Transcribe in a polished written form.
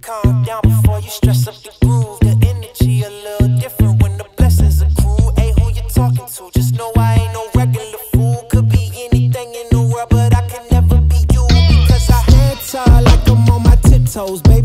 calm down before you stress up the groove. The energy a little different when the blessings accrue. Hey, who you talking to? Just know I ain't no regular fool. Could be anything in the world, but I can never be you, because I head tall like I'm on my tiptoes, baby.